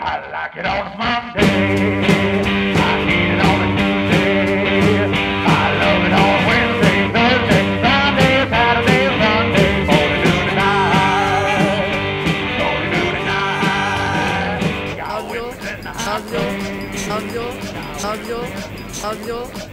I like it on a Monday. I hate it on a Tuesday. I love it on Wednesday, Thursday, Friday, Saturday, Sunday. Morning, noon, and night. Morning, noon, and night. Y'all witness in the house. audio.